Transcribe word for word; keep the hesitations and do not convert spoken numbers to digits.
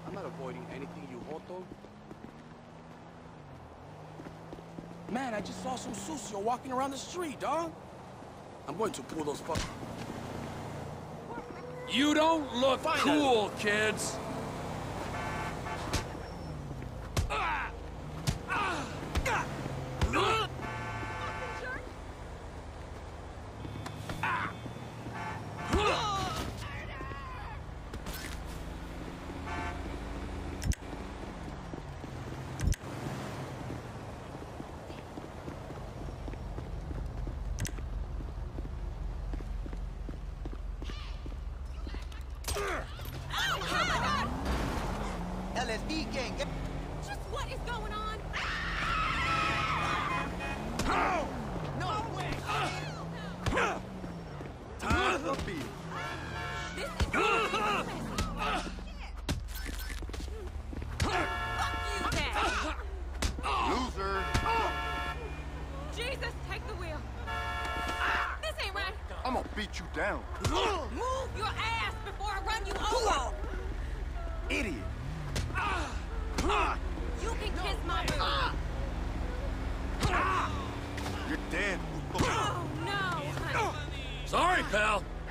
I'm not avoiding anything, you Joto. Man, I just saw some sucio walking around the street, dog. I'm going to pull those fuck. You don't look Finally. cool, kids. L S D gang. Just what is going on? No way. Time to be. This is Fuck you, Dad. Loser. Jesus, take the wheel. This ain't right. I'm gonna beat you down. Move your ass before I run you over. Idiot. You can kiss my booty. You're dead. Oh, no, honey. Sorry, pal.